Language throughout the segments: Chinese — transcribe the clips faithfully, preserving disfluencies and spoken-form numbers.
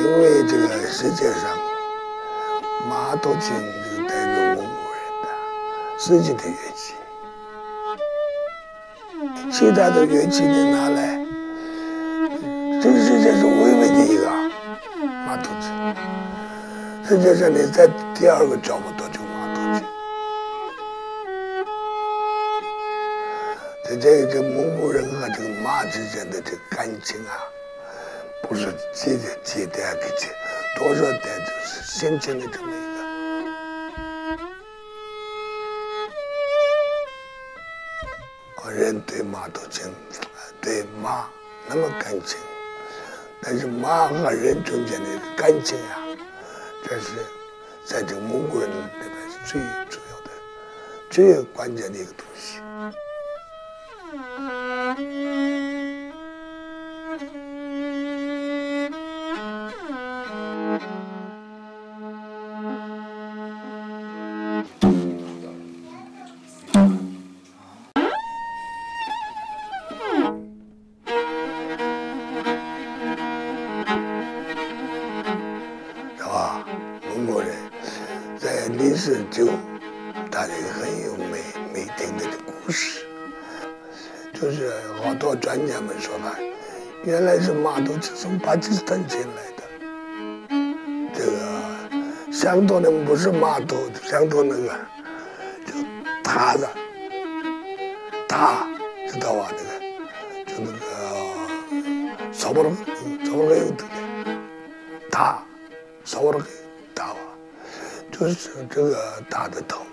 因为这个世界上马头琴这个带入蒙古人的自己的乐器，其他的乐器你拿来，这个世界是唯唯的一个马头琴。世界上你在第二个找不到这个马头琴。这这这蒙古人和这个马之间的这个感情啊，不是几代几代给几多少代，就是形成的这么一个人对马头琴，对马那么感情，但是马和人中间的感情啊，这是在这个蒙古人里面是最主要的、最关键的一个东西。历史就它这个很有美美定的故事，就是好多专家们说了，原来是马头是从巴基斯坦进来的。这个相同的不是马头，相同那个就塔子，塔知道吧？那个就那个烧不了，烧不了有的塔，烧不了塔吧。就是这个大的头。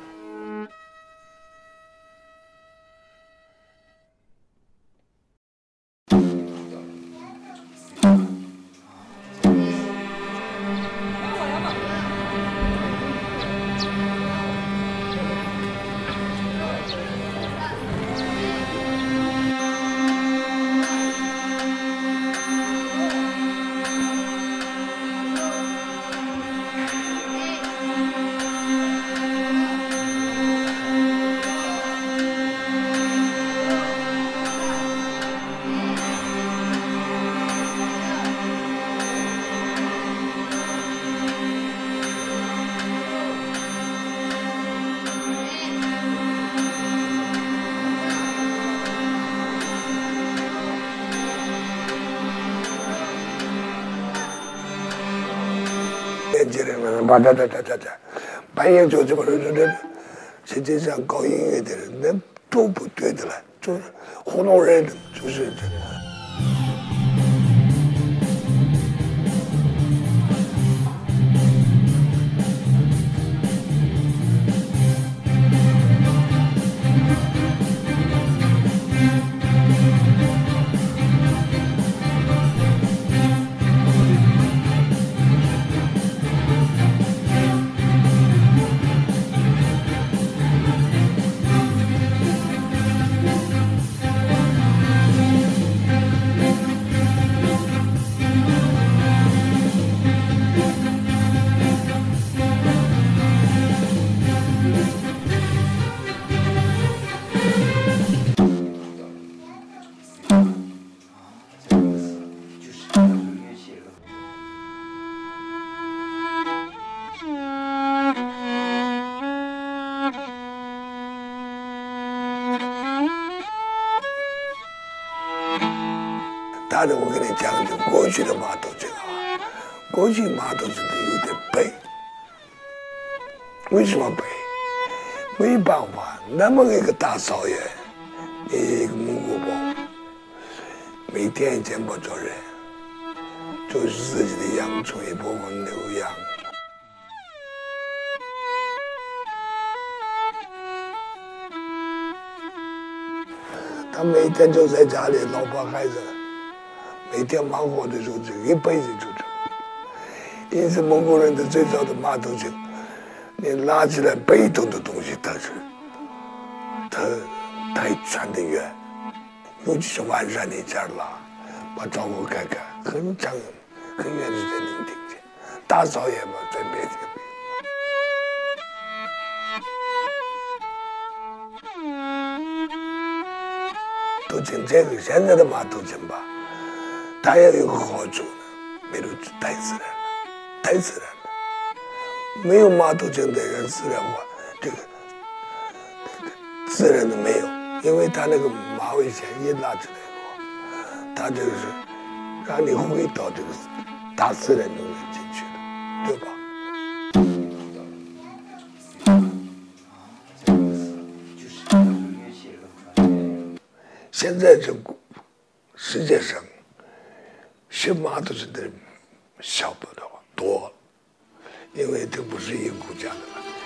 年轻人们把这这这这这，半夜就这么这这这，实际上搞音乐的人那都不对的了，就是糊弄人，就是这。但是我跟你讲，就过去的马头琴啊，过去马头琴有点背。为什么背？没办法，那么一个大草原，一个蒙古包，每天见不着人，就是自己的羊畜一部分牛羊。他每天就在家里，老婆孩子。每天忙活的时候，就一辈子就这。因此，蒙古人的最早的马头琴，你拿起来被动的东西，它是它太传得远，尤其是晚上你这样拉，把窗户开开，很长很远的才能听见。大草原嘛，在别地。头琴这个现在的马头琴吧。它也有个好处呢，比如太自然了。 太自然了，没有马头琴的人自然化，这个自然的没有，因为他那个马尾弦一拉出来以后，他这个是让你回到这个大自然中间进去了，对吧？现在这世界上学马头琴的人少不了多了，因为这不是一个国家的问题。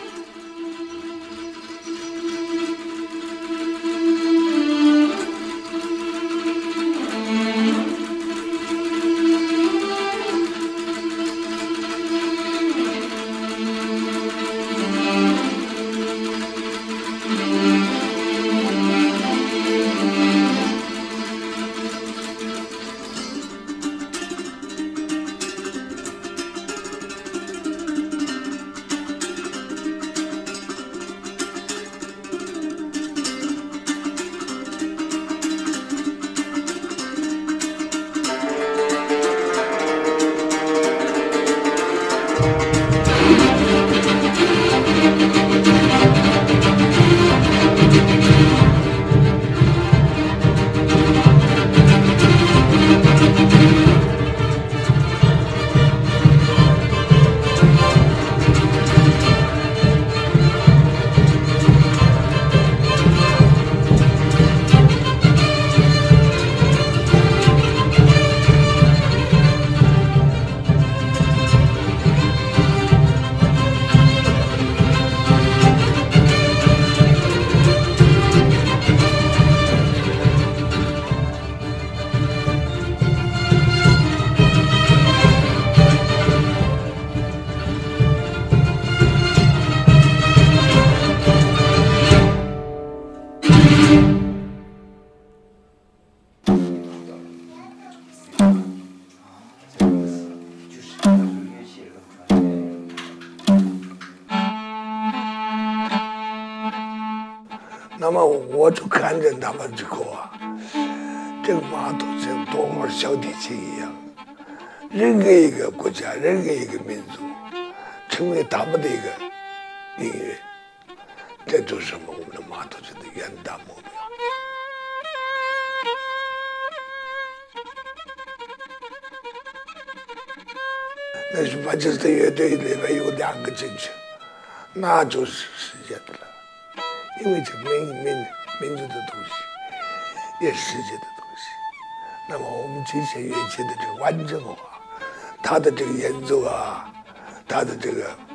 那么我就看着他们之后啊，这个马头像多么小提琴一样，任何一个国家、任何一个民族，成为他们的一个音乐，这就是我们的马头琴的远大目标。那是曼彻斯特乐队里面有两个进去，那就是世界的了。因为这民民民族的东西，也是世界的东西。那么我们这些乐器的这个完整化，它的这个演奏啊，它的这个